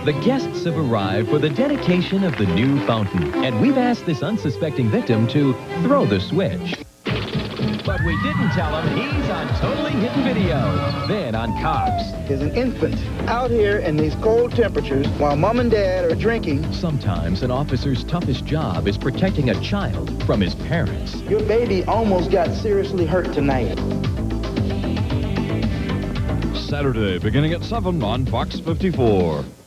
The guests have arrived for the dedication of the new fountain, and we've asked this unsuspecting victim to throw the switch. But we didn't tell him he's on totally hidden video. Then on Cops. There's an infant out here in these cold temperatures while mom and dad are drinking. Sometimes an officer's toughest job is protecting a child from his parents. Your baby almost got seriously hurt tonight. Saturday, beginning at 7 on Fox 54.